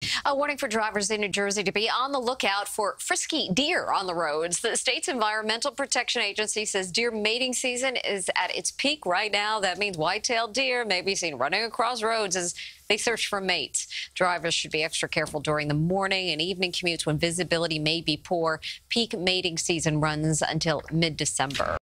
A warning for drivers in New Jersey to be on the lookout for frisky deer on the roads. The state's Environmental Protection Agency says deer mating season is at its peak right now. That means white-tailed deer may be seen running across roads as they search for mates. Drivers should be extra careful during the morning and evening commutes when visibility may be poor. Peak mating season runs until mid-December.